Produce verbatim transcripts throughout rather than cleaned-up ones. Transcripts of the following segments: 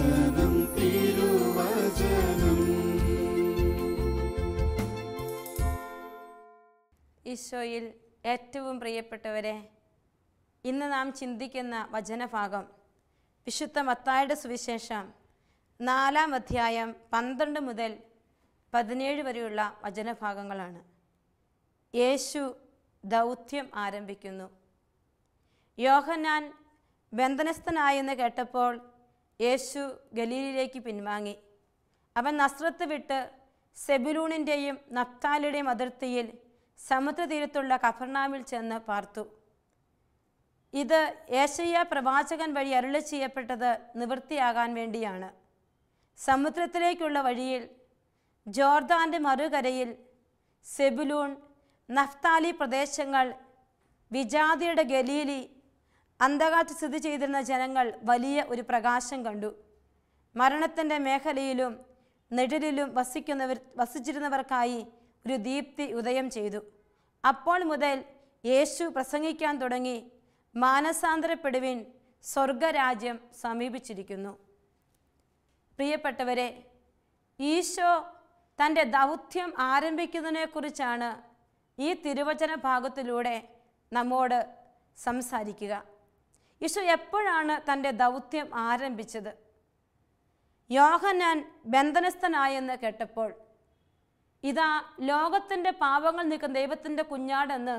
വചനം തിരുവചനം. ഈശോയിൽ ഏറ്റവും പ്രിയപ്പെട്ടവരെ, ഇന്ന് നാം ചിന്തിക്കുന്ന വചനഭാഗം വിശുദ്ധ മത്തായിയുടെ സുവിശേഷം നാലാം അധ്യായം പന്ത്രണ്ട് മുതൽ പതിനേഴ് വരെയുള്ള വചനഭാഗങ്ങളാണ്. യേശു ദൗത്യം ആരംഭിക്കുന്നു. യോഹന്നാൻ ബന്ധനസ്ഥനായെന്ന് കേട്ടപ്പോൾ യേശു ഗലീലയിലേക്ക് പിൻവാങ്ങി. അവൻ നസ്രത്ത് വിട്ട് സെബുലൂണിൻ്റെയും നഫ്താലിയുടെയും അതിർത്തിയിൽ സമുദ്രതീരത്തുള്ള കഫർനാമിൽ ചെന്ന് പാർത്തു. ഇത് യേശയ്യാ പ്രവാചകൻ വഴി അരുളി ചെയ്യപ്പെട്ടത് നിവൃത്തിയാകാൻ വേണ്ടിയാണ്. സമുദ്രത്തിലേക്കുള്ള വഴിയിൽ ജോർദാൻ്റെ മറുകരയിൽ സെബുലൂൺ, നഫ്താലി പ്രദേശങ്ങൾ, വിജാതിയുടെ ഗലീലി, അന്ധകാരത്തിൽ സ്ഥിതി ചെയ്തിരുന്ന ജനങ്ങൾ വലിയ ഒരു പ്രകാശം കണ്ടു. മരണത്തിൻ്റെ മേഖലയിലും നെടിലും വസിക്കുന്നവർ വസിച്ചിരുന്നവർക്കായി ഒരു ദീപ്തി ഉദയം ചെയ്തു. അപ്പോൾ മുതൽ യേശു പ്രസംഗിക്കാൻ തുടങ്ങി, മാനസാന്തരപ്പെടുവിൻ, സ്വർഗരാജ്യം സമീപിച്ചിരിക്കുന്നു. പ്രിയപ്പെട്ടവരെ, ഈശോ തൻ്റെ ദൗത്യം ആരംഭിക്കുന്നതിനെക്കുറിച്ചാണ് ഈ തിരുവചന ഭാഗത്തിലൂടെ നമ്മോട് സംസാരിക്കുക. ഈശോ എപ്പോഴാണ് തൻ്റെ ദൗത്യം ആരംഭിച്ചത്? യോഹന്നാൻ ബന്ധനസ്ഥനായെന്ന് കേട്ടപ്പോൾ, ഇതാ ലോകത്തിൻ്റെ പാപങ്ങൾ നീക്കുന്ന ദൈവത്തിൻ്റെ കുഞ്ഞാടെന്ന്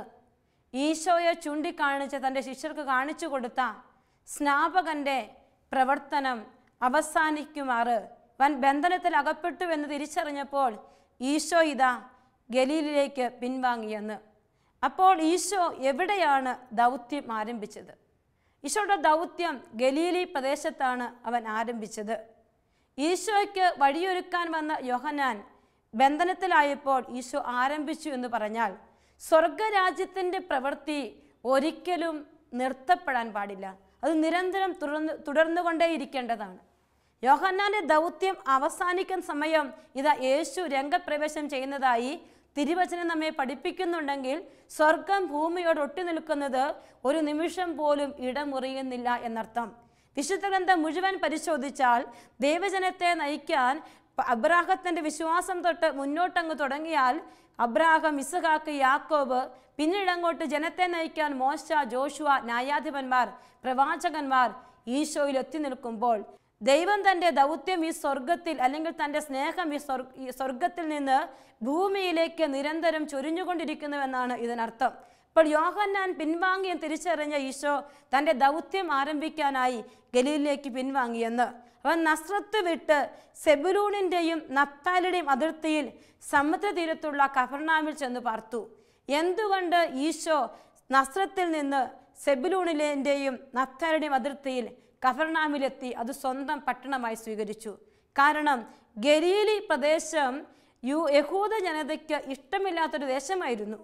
ഈശോയെ ചൂണ്ടിക്കാണിച്ച് തൻ്റെ ശിഷ്യർക്ക് കാണിച്ചു കൊടുത്ത സ്നാപകൻ്റെ പ്രവർത്തനം അവസാനിക്കുമാറ് വൻ ബന്ധനത്തിൽ അകപ്പെട്ടു എന്ന് തിരിച്ചറിഞ്ഞപ്പോൾ ഈശോ ഇതാ ഗലീലിലേക്ക് പിൻവാങ്ങിയെന്ന്. അപ്പോൾ ഈശോ എവിടെയാണ് ദൗത്യം ആരംഭിച്ചത്? ഈശോയുടെ ദൗത്യം ഗലീലി പ്രദേശത്താണ് അവൻ ആരംഭിച്ചത്. ഈശോയ്ക്ക് വഴിയൊരുക്കാൻ വന്ന യോഹന്നാൻ ബന്ധനത്തിലായപ്പോൾ ഈശോ ആരംഭിച്ചു എന്ന് പറഞ്ഞാൽ, സ്വർഗരാജ്യത്തിൻ്റെ പ്രവൃത്തി ഒരിക്കലും നിർത്തപ്പെടാൻ പാടില്ല. അത് നിരന്തരം തുടർന്ന് തുടർന്നുകൊണ്ടേയിരിക്കേണ്ടതാണ്. യോഹന്നാൻ്റെ ദൗത്യം അവസാനിക്കുന്ന സമയം ഇതാ യേശു രംഗപ്രവേശം ചെയ്യുന്നതായി തിരുവചനം നമ്മെ പഠിപ്പിക്കുന്നുണ്ടെങ്കിൽ, സ്വർഗം ഭൂമിയോട് ഒട്ടി നിൽക്കുന്നത് ഒരു നിമിഷം പോലും ഇടമുറിയുന്നില്ല എന്നർത്ഥം. വിശുദ്ധ ഗ്രന്ഥം മുഴുവൻ പരിശോധിച്ചാൽ ദൈവജനത്തെ നയിക്കാൻ അബ്രാഹത്തിൻ്റെ വിശ്വാസം തൊട്ട് മുന്നോട്ടങ്ങ് തുടങ്ങിയാൽ അബ്രാഹം, ഇസഹാക്ക്, യാക്കോബ്, പിന്നീട് അങ്ങോട്ട് ജനത്തെ നയിക്കാൻ മോശ, ജോഷുവ, ന്യായാധിപന്മാർ, പ്രവാചകന്മാർ ഈശോയിൽ എത്തി നിൽക്കുമ്പോൾ ദൈവം തൻ്റെ ദൗത്യം ഈ സ്വർഗത്തിൽ, അല്ലെങ്കിൽ തൻ്റെ സ്നേഹം ഈ സ്വർ ഈ സ്വർഗത്തിൽ നിന്ന് ഭൂമിയിലേക്ക് നിരന്തരം ചൊരിഞ്ഞുകൊണ്ടിരിക്കുന്നുവെന്നാണ് ഇതിനർത്ഥം. ഇപ്പോൾ യോഹന്നാൻ പിൻവാങ്ങിയ തിരിച്ചറിഞ്ഞ ഈശോ തൻ്റെ ദൗത്യം ആരംഭിക്കാനായി ഗലീലിലേക്ക് പിൻവാങ്ങിയെന്ന്. അവൻ നസ്രത്ത് വിട്ട് സെബുലൂണിൻ്റെയും നഫ്താലിയുടെയും അതിർത്തിയിൽ സമുദ്രതീരത്തുള്ള കഫർനാമിൽ ചെന്ന് പാർത്തു. എന്തുകൊണ്ട് ഈശോ നസ്രത്തിൽ നിന്ന് സെബുലൂണിൻ്റെയും നഫ്താലിയുടെയും അതിർത്തിയിൽ കഫർനാമിലെത്തി അത് സ്വന്തം പട്ടണമായി സ്വീകരിച്ചു? കാരണം ഗലീലി പ്രദേശം യു യഹൂദ ജനതയ്ക്ക് ഇഷ്ടമില്ലാത്തൊരു ദേശമായിരുന്നു.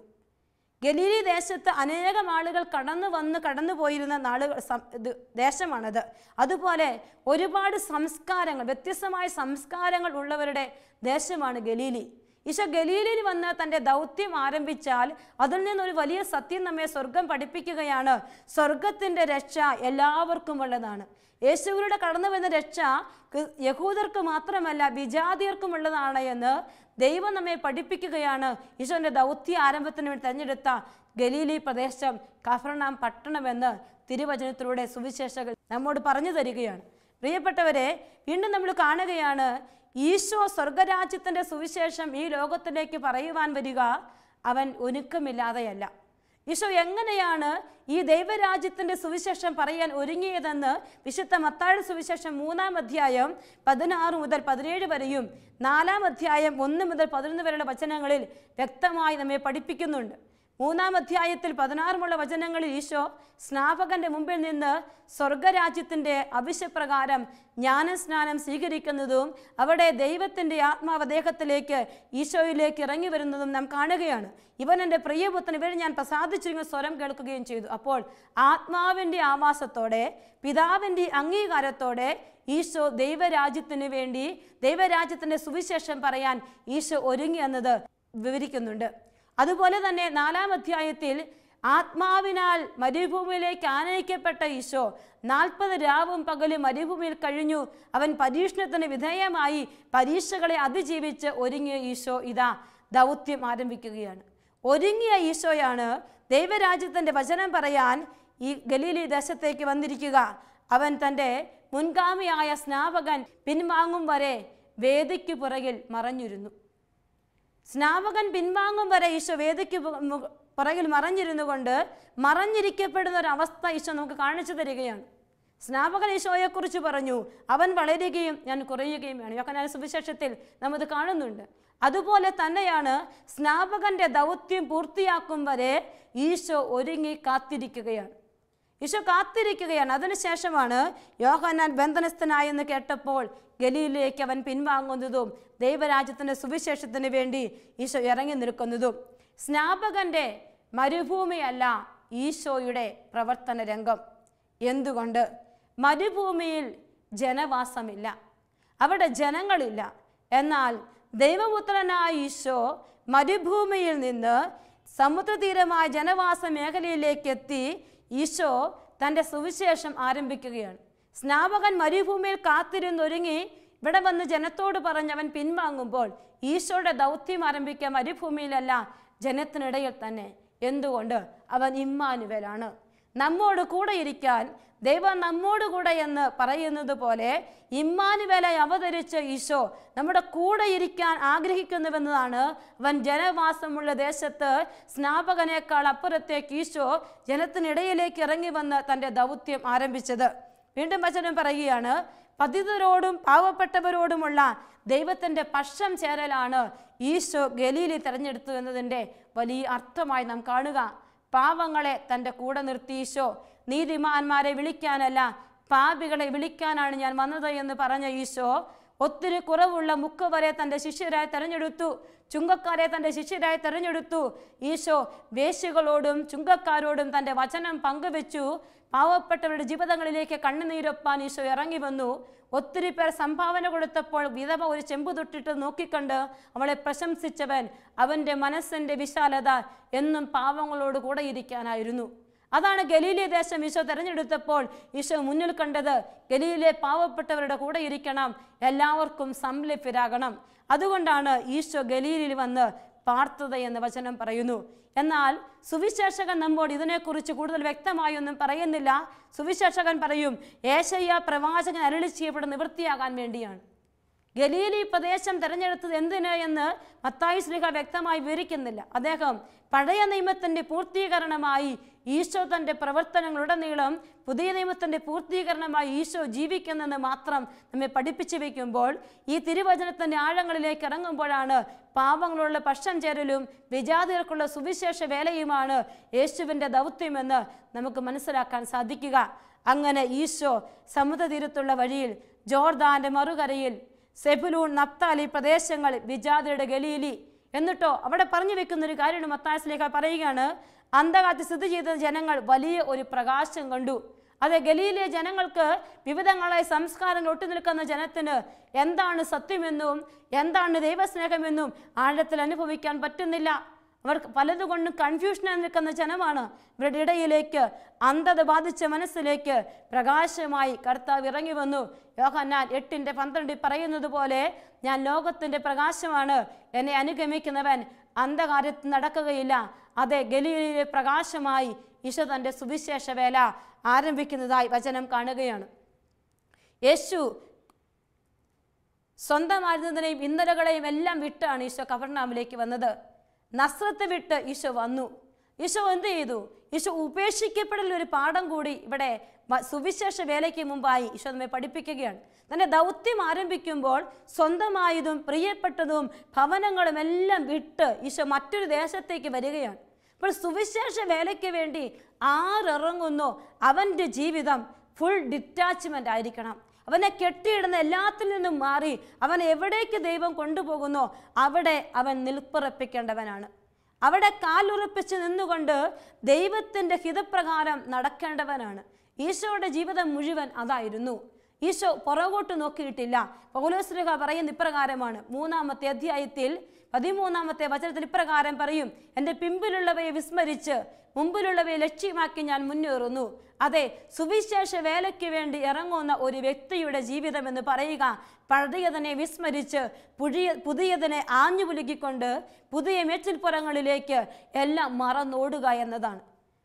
ഗലീലി ദേശത്ത് അനേകം ആളുകൾ കടന്നു വന്ന് കടന്നു പോയിരുന്ന നാളുകൾ ഇത് ദേശമാണത്. അതുപോലെ ഒരുപാട് സംസ്കാരങ്ങൾ, വ്യത്യസ്തമായ സംസ്കാരങ്ങൾ ഉള്ളവരുടെ ദേശമാണ് ഗലീലി. ഈശോ ഗലീലിൽ വന്ന് തൻ്റെ ദൗത്യം ആരംഭിച്ചാൽ അതിൽ നിന്നൊരു വലിയ സത്യം നമ്മെ സ്വർഗം പഠിപ്പിക്കുകയാണ്. സ്വർഗത്തിൻ്റെ രക്ഷ എല്ലാവർക്കും ഉള്ളതാണ്. യേശുവിലൂടെ കടന്നു വരുന്ന രക്ഷ യഹൂദർക്ക് മാത്രമല്ല വിജാതിയർക്കും ഉള്ളതാണ് എന്ന് ദൈവം നമ്മെ പഠിപ്പിക്കുകയാണ്. ഈശോൻ്റെ ദൗത്യ ആരംഭത്തിന് വേണ്ടി തിരഞ്ഞെടുത്ത ഗലീലി പ്രദേശം കഫർനാം പട്ടണമെന്ന് തിരുവചനത്തിലൂടെ സുവിശേഷകർ നമ്മോട് പറഞ്ഞു തരികയാണ്. പ്രിയപ്പെട്ടവരെ, വീണ്ടും നമ്മൾ കാണുകയാണ്, ഈശോ സ്വർഗരാജ്യത്തിൻ്റെ സുവിശേഷം ഈ ലോകത്തിലേക്ക് പറയുവാൻ വരിക അവൻ ഒരുക്കമില്ലാതെയല്ല. ഈശോ എങ്ങനെയാണ് ഈ ദൈവരാജ്യത്തിൻ്റെ സുവിശേഷം പറയാൻ ഒരുങ്ങിയതെന്ന് വിശുദ്ധ മത്തായിയുടെ സുവിശേഷം മൂന്നാം അധ്യായം പതിനാറ് മുതൽ പതിനേഴ് വരെയും നാലാം അധ്യായം ഒന്ന് മുതൽ പതിനൊന്ന് വരെയുള്ള വചനങ്ങളിൽ വ്യക്തമായി നമ്മെ പഠിപ്പിക്കുന്നുണ്ട്. മൂന്നാം അധ്യായത്തിൽ പതിനാറുമുള്ള വചനങ്ങളിൽ ഈശോ സ്നാപകന്റെ മുമ്പിൽ നിന്ന് സ്വർഗരാജ്യത്തിൻ്റെ അഭിഷപ്രകാരം ജ്ഞാനസ്നാനം സ്വീകരിക്കുന്നതും അവിടെ ദൈവത്തിൻ്റെ ആത്മാവ് അദ്ദേഹത്തിലേക്ക് ഈശോയിലേക്ക് ഇറങ്ങി വരുന്നതും നാം കാണുകയാണ്. ഇവൻ എൻ്റെ പ്രിയപുത്രൻ, ഇവരെ ഞാൻ പ്രസാദിച്ചിരിക്കുന്ന സ്വരം കേൾക്കുകയും ചെയ്തു. അപ്പോൾ ആത്മാവിൻ്റെ ആവാസത്തോടെ, പിതാവിൻ്റെ അംഗീകാരത്തോടെ ഈശോ ദൈവരാജ്യത്തിന് വേണ്ടി, ദൈവരാജ്യത്തിൻ്റെ സുവിശേഷം പറയാൻ ഈശോ ഒരുങ്ങി എന്നത് വിവരിക്കുന്നുണ്ട്. അതുപോലെ തന്നെ നാലാം അധ്യായത്തിൽ ആത്മാവിനാൽ മരുഭൂമിയിലേക്ക് ആനയിക്കപ്പെട്ട ഈശോ നാൽപ്പത് രാവും പകലും മരുഭൂമിയിൽ കഴിഞ്ഞു. അവൻ പരീക്ഷണത്തിന് വിധേയമായി പരീക്ഷകളെ അതിജീവിച്ച് ഒരുങ്ങിയ ഈശോ ഇതാ ദൗത്യം ആരംഭിക്കുകയാണ്. ഒരുങ്ങിയ ഈശോയാണ് ദൈവരാജ്യത്തിൻ്റെ വചനം പറയാൻ ഈ ഗലീലി ദേശത്തേക്ക് വന്നിരിക്കുക. അവൻ തൻ്റെ മുൻഗാമിയായ സ്നാപകൻ പിൻവാങ്ങും വരെ വേദിക്ക് പുറകിൽ മറഞ്ഞിരുന്നു. സ്നാപകൻ പിൻവാങ്ങും വരെ ഈശോ വേദിക്ക് പുറകിൽ മറഞ്ഞിരുന്നു കൊണ്ട് മറഞ്ഞിരിക്കപ്പെടുന്ന ഒരവസ്ഥ ഈശോ നമുക്ക് കാണിച്ചു തരികയാണ്. സ്നാപകൻ ഈശോയെക്കുറിച്ച് പറഞ്ഞു, അവൻ വളരുകയും ഞാൻ കുറയുകയും വേണം. യോഹന്നാൻ സുവിശേഷത്തിൽ നാം ഇത് കാണുന്നുണ്ട്. അതുപോലെ തന്നെയാണ് സ്നാപകന്റെ ദൗത്യം പൂർത്തിയാക്കും വരെ ഈശോ ഒരുങ്ങി കാത്തിരിക്കുകയാണ്. ഈശോ കാത്തിരിക്കുകയാണ്. അതിനുശേഷമാണ് യോഹന്നാൻ ബന്ധനസ്ഥനായെന്ന് കേട്ടപ്പോൾ ഗലീലയിലേക്ക് അവൻ പിൻവാങ്ങുന്നതും ദൈവരാജ്യത്തിൻ്റെ സുവിശേഷത്തിന് വേണ്ടി ഈശോ ഇറങ്ങി നിൽക്കുന്നതും. സ്നാപകന്റെ മരുഭൂമിയല്ല ഈശോയുടെ പ്രവർത്തന രംഗം. എന്തുകൊണ്ട്? മരുഭൂമിയിൽ ജനവാസമില്ല, അവിടെ ജനങ്ങളില്ല. എന്നാൽ ദൈവപുത്രനായ ഈശോ മരുഭൂമിയിൽ നിന്ന് സമുദ്രതീരമായ ജനവാസ മേഖലയിലേക്ക് എത്തി ഈശോ തൻ്റെ സുവിശേഷം ആരംഭിക്കുകയാണ്. സ്നാപകൻ മരുഭൂമിയിൽ കാത്തിരുന്നൊരുങ്ങി ഇവിടെ വന്ന് ജനത്തോട് പറഞ്ഞവൻ പിൻവാങ്ങുമ്പോൾ ഈശോയുടെ ദൗത്യം ആരംഭിക്കുക മരുഭൂമിയിലല്ല, ജനത്തിനിടയിൽ തന്നെ. എന്തുകൊണ്ട്? അവൻ ഇമ്മാനുവേലാണ്, നമ്മോട് കൂടെ ഇരിക്കാൻ ദൈവം നമ്മോട് കൂടെ എന്ന് പറയുന്നത് പോലെ ഇമ്മാനുവേലായി അവതരിച്ച ഈശോ നമ്മുടെ കൂടെ ഇരിക്കാൻ ആഗ്രഹിക്കുന്നുവെന്നതാണ്. അവൻ ജനവാസമുള്ള ദേശത്ത് സ്നാപകനേക്കാൾ അപ്പുറത്തേക്ക് ഈശോ ജനത്തിനിടയിലേക്ക് ഇറങ്ങി വന്ന് തൻ്റെ ദൗത്യം ആരംഭിച്ചത്. വീണ്ടും വചനം പറയുകയാണ്, പതിതരോടും പാവപ്പെട്ടവരോടുമുള്ള ദൈവത്തിൻ്റെ പക്ഷം ചേരലാണ് ഈശോ ഗലീലി തിരഞ്ഞെടുത്തു എന്നതിൻ്റെ വലിയ അർത്ഥമായി നാം കാണുക. പാവങ്ങളെ തൻ്റെ കൂടെ നിർത്തി ഈശോ നീതിമാന്മാരെ വിളിക്കാനല്ല പാപികളെ വിളിക്കാനാണ് ഞാൻ വന്നത് എന്ന് പറഞ്ഞ ഈശോ ഒത്തിരി കുറവുള്ള മുക്കുവരെ തൻ്റെ ശിഷ്യരായി തെരഞ്ഞെടുത്തു, ചുങ്കക്കാരെ തൻ്റെ ശിഷ്യരായി തെരഞ്ഞെടുത്തു. ഈശോ വേശ്യകളോടും ചുങ്കക്കാരോടും തൻ്റെ വചനം പങ്കുവെച്ചു. പാവപ്പെട്ടവരുടെ ജീവിതങ്ങളിലേക്ക് കണ്ണുനീരൊപ്പാൻ ഈശോ ഇറങ്ങി വന്നു. ഒത്തിരി പേർ സംഭാവന കൊടുത്തപ്പോൾ വിധവ ഒരു ചെമ്പു തൊട്ടിട്ട് നോക്കിക്കണ്ട് അവളെ പ്രശംസിച്ചവൻ അവൻ്റെ മനസ്സിൻ്റെ വിശാലത എന്നും പാവങ്ങളോട് കൂടെ ഇരിക്കാനായിരുന്നു. അതാണ് ഗലീലി ദേശം ഈശോ തിരഞ്ഞെടുത്തപ്പോൾ ഈശോ മുന്നിൽ കണ്ടത്. ഗലീലിലെ പാവപ്പെട്ടവരുടെ കൂടെ ഇരിക്കണം, എല്ലാവർക്കും സംലഭ്യരാകണം. അതുകൊണ്ടാണ് ഈശോ ഗലീലിൽ വന്ന് പാർത്തത് എന്ന് വചനം പറയുന്നു. എന്നാൽ സുവിശേഷകൻ നമ്മോട് ഇതിനെക്കുറിച്ച് കൂടുതൽ വ്യക്തമായൊന്നും പറയുന്നില്ല. സുവിശേഷകൻ പറയും യേശയ്യാ പ്രവാചകൻ അരുളി ചെയ്യപ്പെട്ട് നിവൃത്തിയാകാൻ വേണ്ടിയാണ്. ഗലീലി പ്രദേശം തിരഞ്ഞെടുത്തത് എന്തിന് എന്ന് മത്തായി ശ്ലീഹ വ്യക്തമായി വിവരിക്കുന്നില്ല. അദ്ദേഹം പഴയ നിയമത്തിൻ്റെ പൂർത്തീകരണമായി ഈശോ തൻ്റെ പ്രവർത്തനങ്ങളുടനീളം പുതിയ നിയമത്തിൻ്റെ പൂർത്തീകരണമായി ഈശോ ജീവിക്കുന്നെന്ന് മാത്രം നമ്മെ പഠിപ്പിച്ചു വയ്ക്കുമ്പോൾ ഈ തിരുവചനത്തിൻ്റെ ആഴങ്ങളിലേക്ക് ഇറങ്ങുമ്പോഴാണ് പാവങ്ങളുള്ള പക്ഷം ചേരലും വിജാതികർക്കുള്ള സുവിശേഷ വേലയുമാണ് യേശുവിൻ്റെ ദൗത്യമെന്ന് നമുക്ക് മനസ്സിലാക്കാൻ സാധിക്കുക. അങ്ങനെ ഈശോ സമുദ്രതീരത്തുള്ള വഴിയിൽ ജോർദാന്റെ മറുകരയിൽ സെബുലൂൺ നഫ്താലി പ്രദേശങ്ങൾ വിജാതിയുടെ ഗലീലി എന്നിട്ടോ അവിടെ പറഞ്ഞു വെക്കുന്നൊരു കാര്യമാണ്. മത്തായി ശ്ലീഹ പറയുകയാണ്, അന്ധകാരത്തിൽ സ്ഥിതി ചെയ്ത ജനങ്ങൾ വലിയ ഒരു പ്രകാശം കണ്ടു. അതെ, ഗലീലിലെ ജനങ്ങൾക്ക് വിവിധങ്ങളായ സംസ്കാരങ്ങൾ ഒട്ടി നിൽക്കുന്ന ജനത്തിന് എന്താണ് സത്യമെന്നും എന്താണ് ദൈവസ്നേഹമെന്നും ആഴത്തിൽ അനുഭവിക്കാൻ പറ്റുന്നില്ല. അവർക്ക് പലതുകൊണ്ടും കൺഫ്യൂഷനായി നിൽക്കുന്ന ജനമാണ്. ഇവരുടെ ഇടയിലേക്ക് അന്ധത ബാധിച്ച മനസ്സിലേക്ക് പ്രകാശമായി കർത്താവ് ഇറങ്ങി വന്നു. യോഹന്നാൻ എട്ടിൻ്റെ പന്ത്രണ്ടിൽ പറയുന്നത് പോലെ ഞാൻ ലോകത്തിൻ്റെ പ്രകാശമാണ്, എന്നെ അനുഗമിക്കുന്നവൻ അന്ധകാരത്തിൽ നടക്കുകയില്ല. അതെ, ഗലീലയിലെ പ്രകാശമായി ഈശോ തൻ്റെ സുവിശേഷ വേല ആരംഭിക്കുന്നതായി വചനം കാണുകയാണ്. യേശു സ്വന്തമായിരുന്നതിനെയും ഇന്നലകളെയും എല്ലാം വിട്ടാണ് ഈശോ കഫർനാമിലേക്ക് വന്നത്. നസ്രത്ത് വിട്ട് ഈശോ വന്നു. ഈശോ എന്ത് ചെയ്തു? ഈശോ ഉപേക്ഷിക്കപ്പെടൽ ഒരു പാഠം കൂടി ഇവിടെ സുവിശേഷ വേലയ്ക്ക് മുമ്പായി ഈശോ നമ്മെ പഠിപ്പിക്കുകയാണ്. തൻ്റെ ദൗത്യം ആരംഭിക്കുമ്പോൾ സ്വന്തമായതും പ്രിയപ്പെട്ടതും ഭവനങ്ങളും എല്ലാം വിട്ട് ഈശോ മറ്റൊരു ദേശത്തേക്ക് വരികയാണ്. അപ്പോൾ സുവിശേഷ വേലയ്ക്ക് വേണ്ടി ആരിറങ്ങുന്നോ അവൻ്റെ ജീവിതം ഫുൾ ഡിറ്റാച്ച്മെൻ്റ് ആയിരിക്കണം. അവനെ കെട്ടിയിടുന്ന എല്ലാത്തിൽ നിന്നും മാറി അവൻ എവിടേക്ക് ദൈവം കൊണ്ടുപോകുന്നോ അവിടെ അവൻ നിൽപ്പുറപ്പിക്കേണ്ടവനാണ്. അവിടെ കാലുറപ്പിച്ച് നിന്നുകൊണ്ട് ദൈവത്തിൻ്റെ ഹിതപ്രകാരം നടക്കേണ്ടവനാണ്. ഈശോയുടെ ജീവിതം മുഴുവൻ അതായിരുന്നു. ഈശോ പുറകോട്ട് നോക്കിയിട്ടില്ല. പൗലോസ് ശ്ലീഹ പറയുന്ന ഇപ്രകാരമാണ്, മൂന്നാമത്തെ അധ്യായത്തിൽ പതിമൂന്നാമത്തെ വചനത്തിൽ ഇപ്രകാരം പറയും, എൻ്റെ പിമ്പിലുള്ളവയെ വിസ്മരിച്ച് മുമ്പിലുള്ളവയെ ലക്ഷ്യമാക്കി ഞാൻ മുന്നേറുന്നു. അതെ, സുവിശേഷ വേലയ്ക്ക് വേണ്ടി ഇറങ്ങുന്ന ഒരു വ്യക്തിയുടെ ജീവിതം എന്ന് പറയുക പഴയതിനെ വിസ്മരിച്ച് പുതിയ പുതിയതിനെ ആഞ്ഞു പുലുകിക്കൊണ്ട് പുതിയ മേച്ചിൽപ്പുറങ്ങളിലേക്ക് എല്ലാം മറന്നോടുക എന്നതാണ്.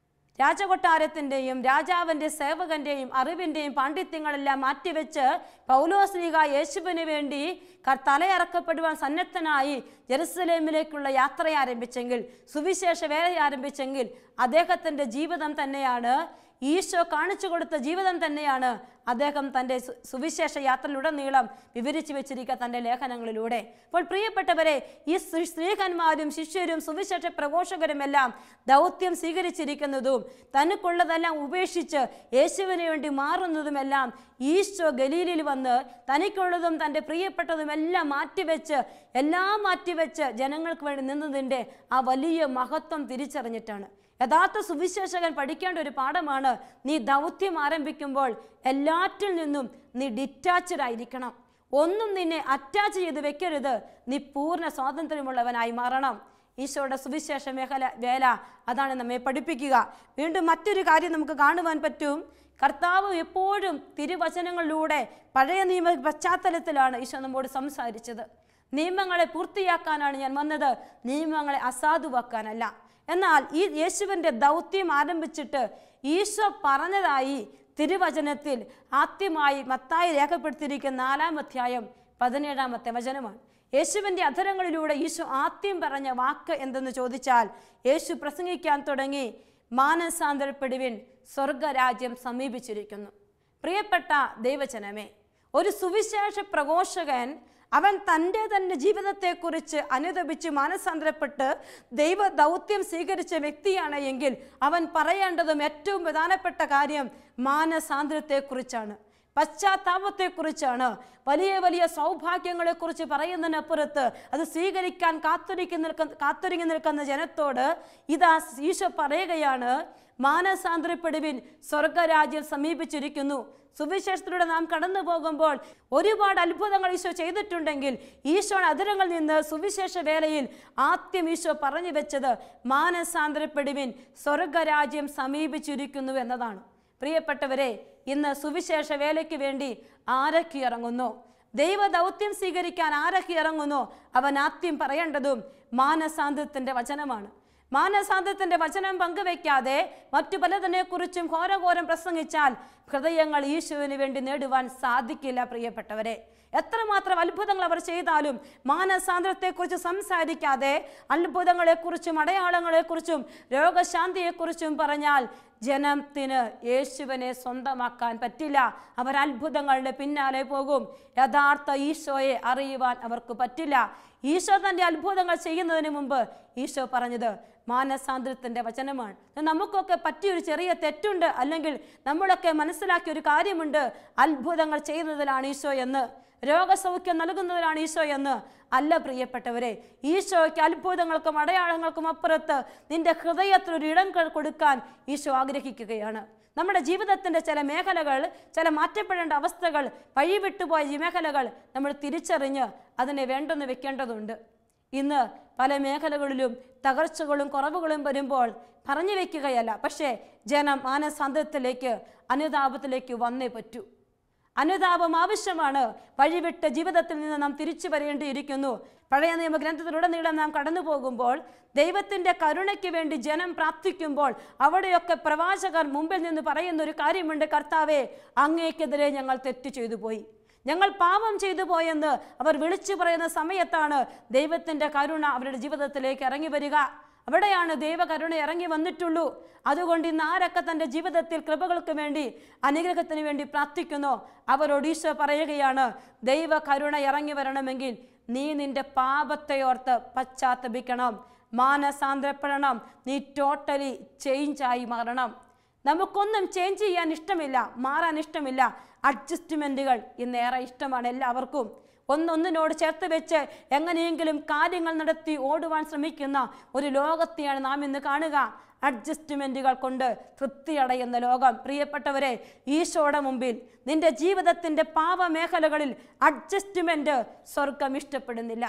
രാജകൊട്ടാരത്തിൻ്റെയും രാജാവിൻ്റെ സേവകൻ്റെയും അറിവിൻ്റെയും പാണ്ഡിത്യങ്ങളെല്ലാം മാറ്റിവെച്ച് പൗലോസ്ലീഹ യേശുവിന് വേണ്ടി തലയിറക്കപ്പെടുവാൻ സന്നദ്ധനായി ജെറുസലേമിലേക്കുള്ള യാത്ര ആരംഭിച്ചെങ്കിൽ, സുവിശേഷ വേല ആരംഭിച്ചെങ്കിൽ, അദ്ദേഹത്തിൻ്റെ ജീവിതം തന്നെയാണ്, ഈശോ കാണിച്ചു കൊടുത്ത ജീവിതം തന്നെയാണ് അദ്ദേഹം തൻ്റെ സുവിശേഷ യാത്രയിലുടനീളം വിവരിച്ചു വെച്ചിരിക്കുക തൻ്റെ ലേഖനങ്ങളിലൂടെ. അപ്പോൾ പ്രിയപ്പെട്ടവരെ, ഈ സ്ത്രീകന്മാരും ശിഷ്യരും സുവിശേഷ പ്രഘോഷകരുമെല്ലാം ദൗത്യം സ്വീകരിച്ചിരിക്കുന്നതും തനിക്കുള്ളതെല്ലാം ഉപേക്ഷിച്ച് യേശുവിന് വേണ്ടി മാറുന്നതുമെല്ലാം ഈശോ ഗലീലിൽ വന്ന് തനിക്കുള്ളതും തൻ്റെ പ്രിയപ്പെട്ടതുമെല്ലാം മാറ്റിവെച്ച് എല്ലാം മാറ്റിവെച്ച് ജനങ്ങൾക്ക് വേണ്ടി നിന്നതിൻ്റെ ആ വലിയ മഹത്വം തിരിച്ചറിഞ്ഞിട്ടാണ്. യഥാർത്ഥ സുവിശേഷകൻ പഠിക്കേണ്ട ഒരു പാഠമാണ്, നീ ദൗത്യം ആരംഭിക്കുമ്പോൾ എല്ലാറ്റിൽ നിന്നും നീ ഡിറ്റാച്ച്ഡ് ആയിരിക്കണം. ഒന്നും നിന്നെ അറ്റാച്ച് ചെയ്ത് വെക്കരുത്. നീ പൂർണ്ണ സ്വാതന്ത്ര്യമുള്ളവനായി മാറണം. ഈശോയുടെ സുവിശേഷ മേഖല വേല അതാണ് നമ്മെ പഠിപ്പിക്കുക. വീണ്ടും മറ്റൊരു കാര്യം നമുക്ക് കാണുവാൻ പറ്റും. കർത്താവ് എപ്പോഴും തിരുവചനങ്ങളിലൂടെ പഴയ നിയമ പശ്ചാത്തലത്തിലാണ് ഈശോ നമ്മോട് സംസാരിച്ചത്. നിയമങ്ങളെ പൂർത്തിയാക്കാനാണ് ഞാൻ വന്നത്, നിയമങ്ങളെ അസാധുവാക്കാനല്ല. എന്നാൽ ഈ യേശുവിൻ്റെ ദൗത്യം ആരംഭിച്ചിട്ട് ഈശോ പറഞ്ഞതായി തിരുവചനത്തിൽ ആദ്യമായി മത്തായി രേഖപ്പെടുത്തിയിരിക്കുന്ന നാലാം അധ്യായം പതിനേഴാമത്തെ വചനമാണ്. യേശുവിൻ്റെ അധരങ്ങളിലൂടെ ഈശോ ആദ്യം പറഞ്ഞ വാക്ക് എന്തെന്ന് ചോദിച്ചാൽ, യേശു പ്രസംഗിക്കാൻ തുടങ്ങി, മാനസാന്തരപ്പെടുവിൻ, സ്വർഗരാജ്യം സമീപിച്ചിരിക്കുന്നു. പ്രിയപ്പെട്ട ദൈവജനമേ, ഒരു സുവിശേഷ പ്രഘോഷകൻ അവൻ തൻ്റെ തന്നെ ജീവിതത്തെക്കുറിച്ച് അനുതപിച്ച് മാനസാന്തരപ്പെട്ട് ദൈവ ദൗത്യം സ്വീകരിച്ച വ്യക്തിയാണ് എങ്കിൽ അവൻ പറയേണ്ടതും ഏറ്റവും പ്രധാനപ്പെട്ട കാര്യം മാനസാന്തരത്തെക്കുറിച്ചാണ്, പശ്ചാത്താപത്തെക്കുറിച്ചാണ്. വലിയ വലിയ സൗഭാഗ്യങ്ങളെക്കുറിച്ച് പറയുന്നതിനപ്പുറത്ത് അത് സ്വീകരിക്കാൻ കാത്തിരിക്കി നിൽക്കുന്ന കാത്തിരിങ്ങി നിൽക്കുന്ന ജനത്തോട് ഇതാ ഈശോ പറയുകയാണ്, മാനസാന്തരപ്പെടുവിൻ, സ്വർഗരാജ്യം സമീപിച്ചിരിക്കുന്നു. സുവിശേഷത്തിലൂടെ നാം കടന്നു പോകുമ്പോൾ ഒരുപാട് അത്ഭുതങ്ങൾ ഈശോ ചെയ്തിട്ടുണ്ടെങ്കിൽ ഈശോയുടെ അധരങ്ങളിൽ നിന്ന് സുവിശേഷ വേലയിൽ ആദ്യം ഈശോ പറഞ്ഞു വെച്ചത് മാനസാന്തരപ്പെടുവിൻ, സ്വർഗരാജ്യം സമീപിച്ചിരിക്കുന്നു എന്നതാണ്. പ്രിയപ്പെട്ടവരെ, ഇന്ന് സുവിശേഷ വേലയ്ക്ക് വേണ്ടി ആരൊക്കെ ഇറങ്ങുന്നു, ദൈവ ദൗത്യം സ്വീകരിക്കാൻ ആരൊക്കെ ഇറങ്ങുന്നു, അവൻ ആദ്യം പറയേണ്ടതും മാനസാന്തരത്തിൻ്റെ വചനമാണ്. മാനസാന്തരത്തിൻ്റെ വചനം പങ്കുവെക്കാതെ മറ്റു പലതിനെക്കുറിച്ചും ഘോരഘോരം പ്രസംഗിച്ചാൽ ഹൃദയങ്ങൾ ഈശോവിന് വേണ്ടി നേടുവാൻ സാധിക്കില്ല. പ്രിയപ്പെട്ടവരെ, എത്രമാത്രം അത്ഭുതങ്ങൾ അവർ ചെയ്താലും മാനസാന്തരത്തെക്കുറിച്ച് സംസാരിക്കാതെ അത്ഭുതങ്ങളെക്കുറിച്ചും അടയാളങ്ങളെക്കുറിച്ചും രോഗശാന്തിയെക്കുറിച്ചും പറഞ്ഞാൽ ജനത്തിന് യേശുവിനെ സ്വന്തമാക്കാൻ പറ്റില്ല. അവർ അത്ഭുതങ്ങളുടെ പിന്നാലെ പോകും. യഥാർത്ഥ ഈശോയെ അറിയുവാൻ അവർക്ക് പറ്റില്ല. ഈശോ തൻ്റെ അത്ഭുതങ്ങൾ ചെയ്യുന്നതിന് മുമ്പ് ഈശോ പറഞ്ഞത് മാനസാന്തരത്തിൻ്റെ വചനമാണ്. നമുക്കൊക്കെ പറ്റിയൊരു ചെറിയ തെറ്റുണ്ട്, അല്ലെങ്കിൽ നമ്മളൊക്കെ മനസ്സിലാക്കിയ ഒരു കാര്യമുണ്ട്, അത്ഭുതങ്ങൾ ചെയ്യുന്നതിലാണ് ഈശോ എന്ന്, രോഗസൗഖ്യം നൽകുന്നതിലാണ് ഈശോ എന്ന്. അല്ല പ്രിയപ്പെട്ടവരെ, ഈശോയ്ക്ക് അത്ഭുതങ്ങൾക്കും അടയാളങ്ങൾക്കും അപ്പുറത്ത് നിന്റെ ഹൃദയത്തിൽ ഒരു ഇടം കൊടുക്കാൻ ഈശോ ആഗ്രഹിക്കുകയാണ്. നമ്മുടെ ജീവിതത്തിൻ്റെ ചില മേഖലകൾ, ചില മാറ്റപ്പെടേണ്ട അവസ്ഥകൾ, വഴിവിട്ടുപോയ മേഖലകൾ നമ്മൾ തിരിച്ചറിഞ്ഞ് അതിനെ വേണ്ടെന്ന് വെക്കേണ്ടതുണ്ട്. ഇന്ന് പല മേഖലകളിലും തകർച്ചകളും കുറവുകളും വരുമ്പോൾ പറഞ്ഞു വെക്കുകയല്ല, പക്ഷേ ജനം മാനസാന്തരത്തിലേക്ക്, അനുതാപത്തിലേക്ക് വന്നേ പറ്റൂ. അനുതാപം ആവശ്യമാണ്. വഴിവിട്ട ജീവിതത്തിൽ നിന്ന് നാം തിരിച്ചു വരേണ്ടിയിരിക്കുന്നു. പഴയ നിയമഗ്രന്ഥത്തിലുടനീളം നാം കടന്നു പോകുമ്പോൾ ദൈവത്തിൻ്റെ കരുണയ്ക്ക് വേണ്ടി ജനം പ്രാർത്ഥിക്കുമ്പോൾ അവിടെയൊക്കെ പ്രവാചകർ മുമ്പിൽ നിന്ന് പറയുന്ന ഒരു കാര്യമുണ്ട്, കർത്താവേ, അങ്ങേക്കെതിരെ ഞങ്ങൾ തെറ്റ് ചെയ്തു പോയി, ഞങ്ങൾ പാപം ചെയ്തു പോയെന്ന് അവർ വിളിച്ചു പറയുന്ന സമയത്താണ് ദൈവത്തിൻ്റെ കരുണ അവരുടെ ജീവിതത്തിലേക്ക് ഇറങ്ങി വരിക. അവിടെയാണ് ദൈവകരുണ ഇറങ്ങി വന്നിട്ടുള്ളൂ. അതുകൊണ്ട് ഇന്ന് ആരൊക്കെ തൻ്റെ ജീവിതത്തിൽ കൃപകൾക്ക് വേണ്ടി, അനുഗ്രഹത്തിന് വേണ്ടി പ്രാർത്ഥിക്കുന്നോ അവരോട് ഈശോ പറയുകയാണ്, ദൈവ കരുണ ഇറങ്ങി വരണമെങ്കിൽ നീ നിന്റെ പാപത്തെ ഓർത്ത് പശ്ചാത്തപിക്കണം, മാനസാന്തരപ്പെടണം, നീ ടോട്ടലി ചേഞ്ചായി മാറണം. നമുക്കൊന്നും ചേഞ്ച് ചെയ്യാൻ ഇഷ്ടമില്ല, മാറാൻ ഇഷ്ടമില്ല. അഡ്ജസ്റ്റ്മെൻറ്റുകൾ ഇന്നേറെ ഇഷ്ടമാണ് എല്ലാവർക്കും. ഒന്നൊന്നിനോട് ചേർത്ത് വെച്ച് എങ്ങനെയെങ്കിലും കാര്യങ്ങൾ നടത്തി ഓടുവാൻ ശ്രമിക്കുന്ന ഒരു ലോകത്തെയാണ് നാം ഇന്ന് കാണുക. അഡ്ജസ്റ്റ്മെൻറ്റുകൾ കൊണ്ട് തൃപ്തിയടയുന്ന ലോകം. പ്രിയപ്പെട്ടവരെ, ഈശോയുടെ മുമ്പിൽ നിന്റെ ജീവിതത്തിൻ്റെ പാപമേഖലകളിൽ അഡ്ജസ്റ്റ്മെൻറ്റ് സ്വർഗം ഇഷ്ടപ്പെടുന്നില്ല.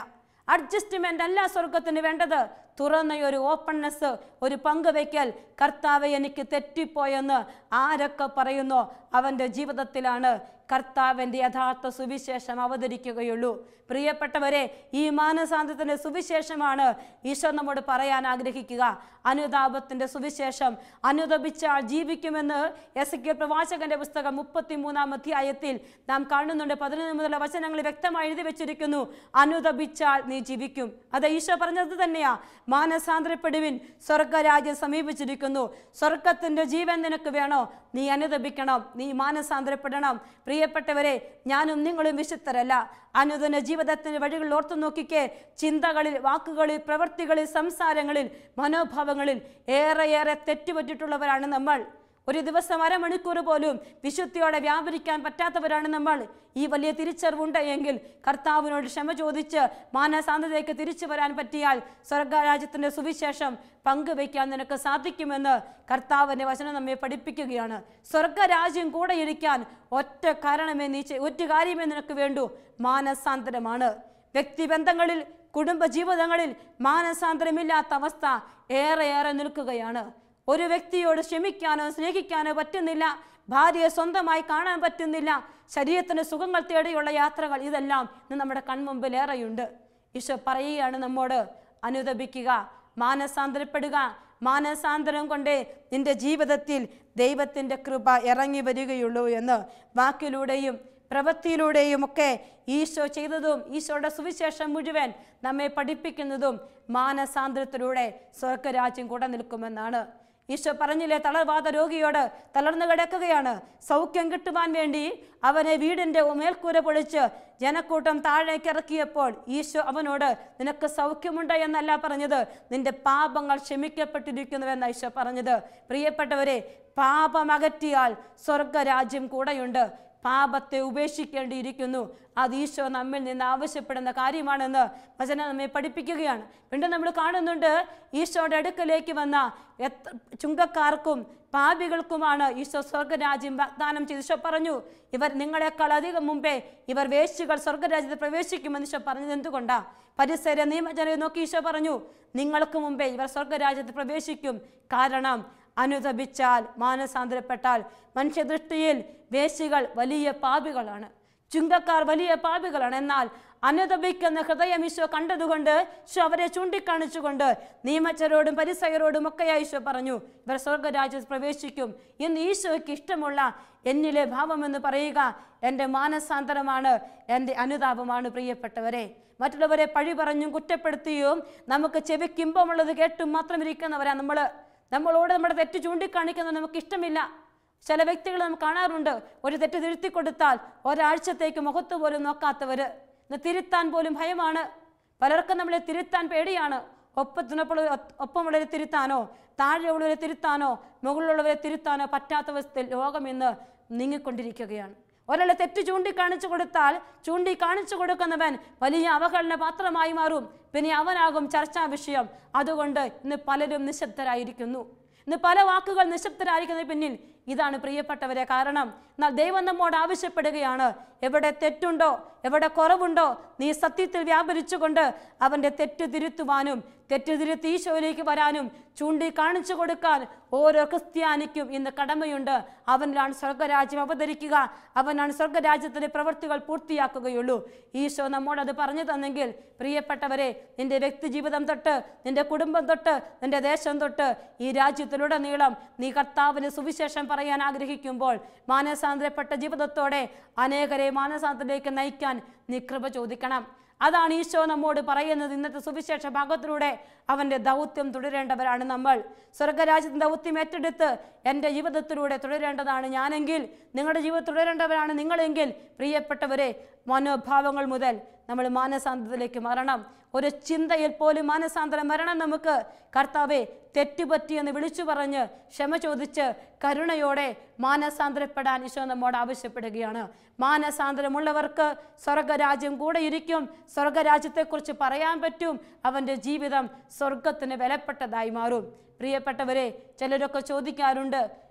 അഡ്ജസ്റ്റ്മെന്റ് അല്ല സ്വർഗത്തിന് വേണ്ടത്. തുറന്ന ഒരു ഓപ്പൺനെസ്, ഒരു പങ്കുവയ്ക്കൽ. കർത്താവെ എനിക്ക് തെറ്റിപ്പോയെന്ന് ആരൊക്കെ പറയുന്നോ അവൻ്റെ ജീവിതത്തിലാണ് കർത്താവിൻ്റെ യഥാർത്ഥ സുവിശേഷം അവതരിക്കുകയുള്ളൂ. പ്രിയപ്പെട്ടവരെ, ഈ മാനസാന്തരത്തിൻ്റെ സുവിശേഷമാണ് ഈശോ നമ്മോട് പറയാൻ ആഗ്രഹിക്കുക. അനുതാപത്തിൻ്റെ സുവിശേഷം. അനുതപിച്ചാൽ ജീവിക്കുമെന്ന് എസെക്കിയേൽ പ്രവാചകന്റെ പുസ്തകം മുപ്പത്തി മൂന്നാം അധ്യായത്തിൽ നാം കാണുന്നുണ്ട്. പതിനൊന്ന് മുതലുള്ള വചനങ്ങളിൽ വ്യക്തമായി എഴുതി വെച്ചിരിക്കുന്നു, അനുതപിച്ചാൽ നീ ജീവിക്കും. അത് ഈശോ പറഞ്ഞത് തന്നെയാ. മാനസാന്തരപ്പെടുവിൻ, സ്വർഗരാജ്യം സമീപിച്ചിരിക്കുന്നു. സ്വർഗത്തിൻ്റെ ജീവൻ നിനക്ക് വേണോ? നീ അനുതപിക്കണം, നീ മാനസാന്തരപ്പെടണം. പ്രിയപ്പെട്ടവരെ, ഞാനും നിങ്ങളും വിശുദ്ധരല്ല. അനുദിന ജീവിതത്തിന്റെ വഴികളിൽ ഓർത്തു നോക്കിക്കേ. ചിന്തകളിൽ, വാക്കുകളിൽ, പ്രവൃത്തികളിൽ, സംസാരങ്ങളിൽ, മനോഭാവങ്ങളിൽ ഏറെയേറെ തെറ്റുപറ്റിയിട്ടുള്ളവരാണ് നമ്മൾ. ഒരു ദിവസം അരമണിക്കൂർ പോലും വിശുദ്ധിയോടെ വ്യാപരിക്കാൻ പറ്റാത്തവരാണ് നമ്മൾ. ഈ വലിയ തിരിച്ചറിവുണ്ട് എങ്കിൽ കർത്താവിനോട് ക്ഷമ ചോദിച്ച് മാനസാന്തരത്തിലേക്ക് തിരിച്ചു വരാൻ പറ്റിയാൽ സ്വർഗരാജ്യത്തിൻ്റെ സുവിശേഷം പങ്കുവയ്ക്കാൻ നിനക്ക് സാധിക്കുമെന്ന് കർത്താവിൻ്റെ വചനം നമ്മെ പഠിപ്പിക്കുകയാണ്. സ്വർഗരാജ്യം കൂടെ ഇരിക്കാൻ ഒറ്റ കാരണമേ നീ ഒറ്റ കാര്യമേ നിനക്ക് വേണ്ടൂ, മാനസാന്തരമാണ്. വ്യക്തിബന്ധങ്ങളിൽ, കുടുംബജീവിതങ്ങളിൽ മാനസാന്തരമില്ലാത്ത അവസ്ഥ ഏറെയേറെ നിൽക്കുകയാണ്. ഒരു വ്യക്തിയോട് ക്ഷമിക്കാനോ സ്നേഹിക്കാനോ പറ്റുന്നില്ല, ഭാര്യയെ സ്വന്തമായി കാണാൻ പറ്റുന്നില്ല, ശരീരത്തിന് സുഖങ്ങൾ തേടിയുള്ള യാത്രകൾ, ഇതെല്ലാം ഇന്ന് നമ്മുടെ കൺമുമ്പിൽ ഏറെയുണ്ട്. ഈശോ പറയുകയാണ് നമ്മോട്, അനുതപിക്കുക, മാനസാന്തരപ്പെടുക. മാനസാന്തരം കൊണ്ടേ നിന്റെ ജീവിതത്തിൽ ദൈവത്തിൻ്റെ കൃപ ഇറങ്ങി വരികയുള്ളൂ എന്ന് വാക്കിലൂടെയും പ്രവൃത്തിയിലൂടെയും ഒക്കെ ഈശോ ചെയ്തതും ഈശോയുടെ സുവിശേഷം മുഴുവൻ നമ്മെ പഠിപ്പിക്കുന്നതും മാനസാന്തരത്തിലൂടെ സ്വർഗരാജ്യം കൂടെ നിൽക്കുമെന്നാണ്. ഈശോ പറഞ്ഞില്ലേ, തളർവാദ രോഗിയോട് തളർന്നു കിടക്കുകയാണ്, സൗഖ്യം കിട്ടുവാൻ വേണ്ടി അവനെ വീടിൻ്റെ മേൽക്കൂര പൊളിച്ച് ജനക്കൂട്ടം താഴേക്ക് ഇറക്കിയപ്പോൾ ഈശോ അവനോട് നിനക്ക് സൗഖ്യമുണ്ട് എന്നല്ല പറഞ്ഞത്, നിന്റെ പാപങ്ങൾ ക്ഷമിക്കപ്പെട്ടിരിക്കുന്നുവെന്ന ഈശോ പറഞ്ഞത്. പ്രിയപ്പെട്ടവരെ, പാപമകറ്റിയാൽ സ്വർഗരാജ്യം കൂടെയുണ്ട്. പാപത്തെ ഉപേക്ഷിക്കേണ്ടിയിരിക്കുന്നു. അത് ഈശോ നമ്മിൽ നിന്ന് ആവശ്യപ്പെടുന്ന കാര്യമാണെന്ന് വചനം നമ്മെ പഠിപ്പിക്കുകയാണ്. വീണ്ടും നമ്മൾ കാണുന്നുണ്ട്, ഈശോയുടെ അടുക്കലേക്ക് വന്ന എത്ര ചുങ്കക്കാർക്കും പാപികൾക്കുമാണ് ഈശോ സ്വർഗരാജ്യം വാഗ്ദാനം ചെയ്ത് ഈശോ പറഞ്ഞു, ഇവർ നിങ്ങളെക്കാൾ അധികം മുമ്പേ ഇവർ വേശ്യകൾ സ്വർഗരാജ്യത്തിൽ പ്രവേശിക്കുമെന്ന് ഈശോ പറഞ്ഞത് എന്തുകൊണ്ടാ? പരിസര നിയമജനയെ നോക്കി ഈശോ പറഞ്ഞു, നിങ്ങൾക്ക് മുമ്പേ ഇവർ സ്വർഗരാജ്യത്തിൽ പ്രവേശിക്കും. കാരണം അനുതപിച്ചാൽ, മാനസാന്തരപ്പെട്ടാൽ. മനുഷ്യദൃഷ്ടിയിൽ വേശ്യകൾ വലിയ പാപികളാണ്, ചുങ്കക്കാർ വലിയ പാപികളാണ്. എന്നാൽ അനുതപിക്കുന്ന ഹൃദയം ഈശോ കണ്ടതുകൊണ്ട് ഈശോ അവരെ ചൂണ്ടിക്കാണിച്ചുകൊണ്ട് നിയമജ്ഞരോടും പരിസയരോടും ഒക്കെ ഈശോ പറഞ്ഞു, ഇവർ സ്വർഗരാജ്യത്തിൽ പ്രവേശിക്കും. ഇന്ന് ഈശോയ്ക്ക് ഇഷ്ടമുള്ള എന്നിലെ ഭാവമെന്ന് പറയുക എൻ്റെ മാനസാന്തരമാണ്, എൻ്റെ അനുതാപമാണ്. പ്രിയപ്പെട്ടവരെ, മറ്റുള്ളവരെ പഴി പറഞ്ഞും കുറ്റപ്പെടുത്തിയും നമുക്ക് ചെവിക്കിമ്പമുള്ളത് കേട്ടും മാത്രം ഇരിക്കുന്നവരാ നമ്മൾ. നമ്മളോട് നമ്മുടെ തെറ്റ് ചൂണ്ടിക്കാണിക്കുന്നത് നമുക്ക് ഇഷ്ടമില്ല. ചില വ്യക്തികൾ നമുക്ക് കാണാറുണ്ട്, ഒരു തെറ്റ് തിരുത്തി കൊടുത്താൽ ഒരാഴ്ചത്തേക്ക് മുഖത്ത് പോലും നോക്കാത്തവർ. തിരുത്താൻ പോലും ഭയമാണ്. പലർക്കും നമ്മളെ തിരുത്താൻ പേടിയാണ്. ഒപ്പത്തിനപ്പോൾ ഒപ്പമുള്ളവരെ തിരുത്താനോ, താഴെയുള്ളവരെ തിരുത്താനോ, മുകളിലുള്ളവരെ തിരുത്താനോ പറ്റാത്ത അവസ്ഥയിൽ ലോകം ഇന്ന് നീങ്ങിക്കൊണ്ടിരിക്കുകയാണ്. ഒരാളെ തെറ്റ് ചൂണ്ടിക്കാണിച്ചു കൊടുത്താൽ ചൂണ്ടിക്കാണിച്ചു കൊടുക്കുന്നവൻ വലിയ അവഹേളന പാത്രമായി മാറും. പിന്നെ അവനാകും ചർച്ചാ വിഷയം. അതുകൊണ്ട് ഇന്ന് പലരും നിശബ്ദരായിരിക്കുന്നു. ഇന്ന് പല വാക്കുകൾ നിശബ്ദരായിരിക്കുന്നതിന് പിന്നിൽ ഇതാണ് പ്രിയപ്പെട്ടവരെ കാരണം. എന്നാൽ ദൈവം നമ്മോട് ആവശ്യപ്പെടുകയാണ്, എവിടെ തെറ്റുണ്ടോ, എവിടെ കുറവുണ്ടോ, നീ സത്യത്തിൽ വ്യാപരിച്ചുകൊണ്ട് അവൻ്റെ തെറ്റ് തിരുത്തുവാനും തെറ്റ് തിരുത്തി ഈശോയിലേക്ക് വരാനും ചൂണ്ടിക്കാണിച്ചു കൊടുക്കാൻ ഓരോ ക്രിസ്ത്യാനിക്കും ഇന്ന് കടമയുണ്ട്. അവനിലാണ് സ്വർഗരാജ്യം അവതരിക്കുക, അവനാണ് സ്വർഗരാജ്യത്തിൻ്റെ പ്രവൃത്തികൾ പൂർത്തിയാക്കുകയുള്ളൂ. ഈശോ നമ്മോടത് പറഞ്ഞു തന്നെങ്കിൽ പ്രിയപ്പെട്ടവരെ, നിന്റെ വ്യക്തി ജീവിതം തൊട്ട്, നിന്റെ കുടുംബം തൊട്ട്, നിന്റെ ദേശം തൊട്ട്, ഈ രാജ്യത്തിലുടനീളം നീ കർത്താവിന് സുവിശേഷം പറയാൻ ആഗ്രഹിക്കുമ്പോൾ മാനസാന്തരപ്പെട്ട ജീവിതത്തോടെ അനേകരെ മാനസാന്തരത്തിലേക്ക് നയിക്കാൻ നീ കൃപ ചോദിക്കണം. അതാണ് ഈശോ നമ്മോട് പറയുന്നത്. ഇന്നത്തെ സുവിശേഷ ഭാഗത്തിലൂടെ അവൻ്റെ ദൗത്യം തുടരേണ്ടവരാണ് നമ്മൾ. സ്വർഗരാജ്യത്തിൻ്റെ ദൗത്യം ഏറ്റെടുത്ത് എൻ്റെ ജീവിതത്തിലൂടെ തുടരേണ്ടതാണ് ഞാനെങ്കിൽ, നിങ്ങളുടെ ജീവിതം തുടരേണ്ടവരാണ് നിങ്ങളെങ്കിൽ, പ്രിയപ്പെട്ടവരെ, മനോഭാവങ്ങൾ മുതൽ നമ്മൾ മാനസാന്തരത്തിലേക്ക് മാറണം. ഒരു ചിന്തയിൽ പോലും മാനസാന്തരം വരണം നമുക്ക്. കർത്താവെ, തെറ്റുപറ്റിയെന്ന് വിളിച്ചു പറഞ്ഞ് ക്ഷമ ചോദിച്ച് കരുണയോടെ മാനസാന്തരപ്പെടാൻ ഈശോ നമ്മോട് ആവശ്യപ്പെടുകയാണ്. മാനസാന്തരമുള്ളവർക്ക് സ്വർഗരാജ്യം കൂടെ ഇരിക്കും. സ്വർഗരാജ്യത്തെക്കുറിച്ച് പറയാൻ പറ്റും. അവൻ്റെ ജീവിതം സ്വർഗത്തിന് വിലപ്പെട്ടതായി മാറും. പ്രിയപ്പെട്ടവരെ, ചിലരൊക്കെ ചോദിക്കാറുണ്ട്,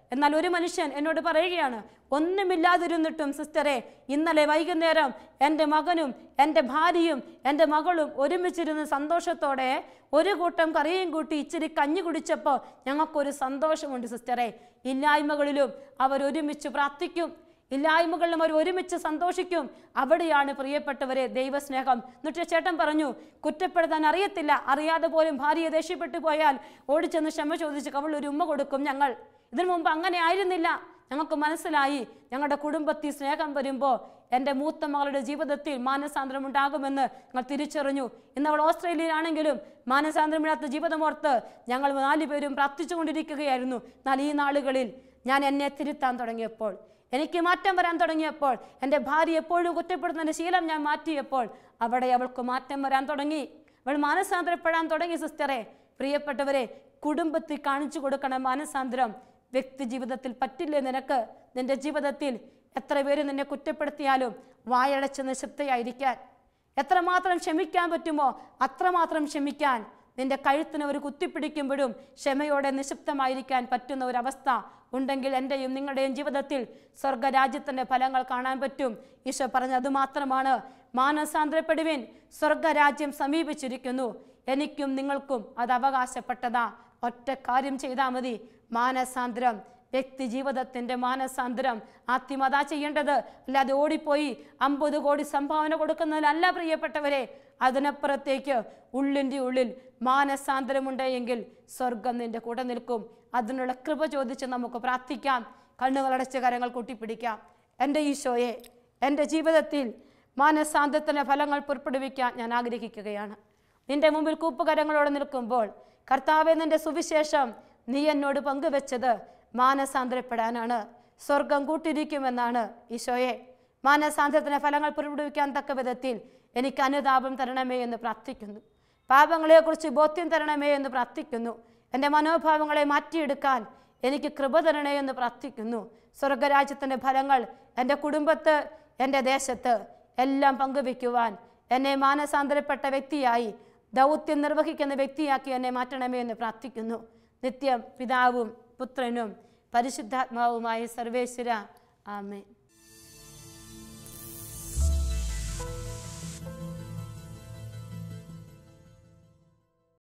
എന്നാൽ ഒരു മനുഷ്യൻ എന്നോട് പറയുകയാണ്, ഒന്നുമില്ലാതിരുന്നിട്ടും സിസ്റ്ററെ, ഇന്നലെ വൈകുന്നേരം എൻ്റെ മകനും എൻ്റെ ഭാര്യയും എൻ്റെ മകളും ഒരുമിച്ചിരുന്ന് സന്തോഷത്തോടെ ഒരു കൂട്ടം കറിയും കൂട്ടി ഇച്ചിരി കഞ്ഞി കുടിച്ചപ്പോൾ ഞങ്ങൾക്കൊരു സന്തോഷമുണ്ട് സിസ്റ്ററെ. ഇല്ലായ്മകളിലും അവർ ഒരുമിച്ച് പ്രാർത്ഥിക്കും, ഇല്ലായ്മകളിലും അവർ ഒരുമിച്ച് സന്തോഷിക്കും. അവിടെയാണ് പ്രിയപ്പെട്ടവരെ ദൈവസ്നേഹം. എന്നിട്ട് ചേട്ടൻ പറഞ്ഞു, കുറ്റപ്പെടുത്താൻ അറിയത്തില്ല, അറിയാതെ പോലും ഭാര്യയെ ദേഷ്യപ്പെട്ടു പോയാൽ ഓടിച്ചെന്ന് ക്ഷമ ചോദിച്ച് അവൾ ഒരു ഉമ്മ കൊടുക്കും. ഞങ്ങൾ ഇതിനു മുമ്പ് അങ്ങനെ ആയിരുന്നില്ല. ഞങ്ങൾക്ക് മനസ്സിലായി, ഞങ്ങളുടെ കുടുംബത്തിൽ സ്നേഹം വരുമ്പോൾ എൻ്റെ മൂത്ത മകളുടെ ജീവിതത്തിൽ മാനസാന്തരം ഉണ്ടാകുമെന്ന് ഞങ്ങൾ തിരിച്ചറിഞ്ഞു. ഇന്ന് അവൾ ഓസ്ട്രേലിയയിലാണെങ്കിലും മാനസാന്തരമില്ലാത്ത ജീവിതമോർത്ത് ഞങ്ങൾ നാലു പേരും പ്രാർത്ഥിച്ചു കൊണ്ടിരിക്കുകയായിരുന്നു. എന്നാൽ ഈ നാളുകളിൽ ഞാൻ എന്നെ തിരുത്താൻ തുടങ്ങിയപ്പോൾ, എനിക്ക് മാറ്റം വരാൻ തുടങ്ങിയപ്പോൾ, എൻ്റെ ഭാര്യ എപ്പോഴും കുറ്റപ്പെടുന്നതിൻ്റെ ശീലം ഞാൻ മാറ്റിയപ്പോൾ അവിടെ അവൾക്ക് മാറ്റം വരാൻ തുടങ്ങി. അവൾ മാനസാന്തരപ്പെടാൻ തുടങ്ങി. സിസ്റ്ററെ, പ്രിയപ്പെട്ടവരെ, കുടുംബത്തിൽ കാണിച്ചു കൊടുക്കണം മാനസാന്തരം. വ്യക്തി ജീവിതത്തിൽ പറ്റില്ലേ നിനക്ക്? നിന്റെ ജീവിതത്തിൽ എത്ര പേര് നിന്നെ കുറ്റപ്പെടുത്തിയാലും വായടച്ച് നിശബ്ദയായിരിക്കാൻ, എത്രമാത്രം ക്ഷമിക്കാൻ പറ്റുമോ അത്രമാത്രം ക്ഷമിക്കാൻ, നിന്റെ കഴുത്തിന് ഒരു കുത്തിപ്പിടിക്കുമ്പോഴും ക്ഷമയോടെ നിശബ്ദമായിരിക്കാൻ പറ്റുന്ന ഒരവസ്ഥ ഉണ്ടെങ്കിൽ എൻ്റെയും നിങ്ങളുടെയും ജീവിതത്തിൽ സ്വർഗരാജ്യത്തിൻ്റെ ഫലങ്ങൾ കാണാൻ പറ്റും. ഈശോ പറഞ്ഞത് അതുമാത്രമാണ്, മാനസാന്തരപ്പെടുവിൻ, സ്വർഗരാജ്യം സമീപിച്ചിരിക്കുന്നു. എനിക്കും നിങ്ങൾക്കും അത് അവകാശപ്പെട്ടതാ. ഒറ്റ കാര്യം ചെയ്താൽ മതി, മാനസാന്തരം. വ്യക്തി ജീവിതത്തിൻ്റെ മാനസാന്തരം ആദ്യം അതാ ചെയ്യേണ്ടത്. അല്ലാതെ ഓടിപ്പോയി അമ്പത് കോടി സംഭാവന കൊടുക്കുന്നതിലല്ല പ്രിയപ്പെട്ടവരെ. അതിനപ്പുറത്തേക്ക് ഉള്ളിൻ്റെ ഉള്ളിൽ മാനസാന്തരമുണ്ടെങ്കിൽ സ്വർഗം നിന്റെ കൂടെ നിൽക്കും. അതിനുള്ള കൃപ ചോദിച്ച് നമുക്ക് പ്രാർത്ഥിക്കാം. കണ്ണുകളടച്ച കരങ്ങൾ കൂട്ടിപ്പിടിക്കാം. എൻ്റെ ഈശോയെ, എൻ്റെ ജീവിതത്തിൽ മാനസാന്തരത്തിൻ്റെ ഫലങ്ങൾ പുറപ്പെടുവിക്കാൻ ഞാൻ ആഗ്രഹിക്കുകയാണ്. നിന്റെ മുമ്പിൽ കൂപ്പുകരങ്ങളോടെ നിൽക്കുമ്പോൾ കർത്താവെ, നിന്റെ സുവിശേഷം നീ എന്നോട് പങ്കുവെച്ചത് മാനസാന്തരപ്പെടാനാണ്, സ്വർഗം കൂട്ടിരിക്കുമെന്നാണ്. ഈശോയെ, മാനസാന്തരത്തിൻ്റെ ഫലങ്ങൾ പുറപ്പെടുവിക്കാൻ തക്ക വിധത്തിൽ എനിക്ക് അനുതാപം തരണമേ എന്ന് പ്രാർത്ഥിക്കുന്നു. പാപങ്ങളെക്കുറിച്ച് ബോധ്യം തരണമേ എന്ന് പ്രാർത്ഥിക്കുന്നു. എൻ്റെ മനോഭാവങ്ങളെ മാറ്റിയെടുക്കാൻ എനിക്ക് കൃപ തരണേ എന്ന് പ്രാർത്ഥിക്കുന്നു. സ്വർഗരാജ്യത്തിൻ്റെ ഫലങ്ങൾ എൻ്റെ കുടുംബത്ത്, എൻ്റെ ദേശത്ത് എല്ലാം പങ്കുവെക്കുവാൻ എന്നെ മാനസാന്തരപ്പെട്ട വ്യക്തിയായി, ദൗത്യം നിർവഹിക്കുന്ന വ്യക്തിയാക്കി എന്നെ മാറ്റണമേ എന്ന് പ്രാർത്ഥിക്കുന്നു. നിത്യം പിതാവും പുത്രനും പരിശുദ്ധാത്മാവുമായ സർവേശ്വര, ആമേൻ.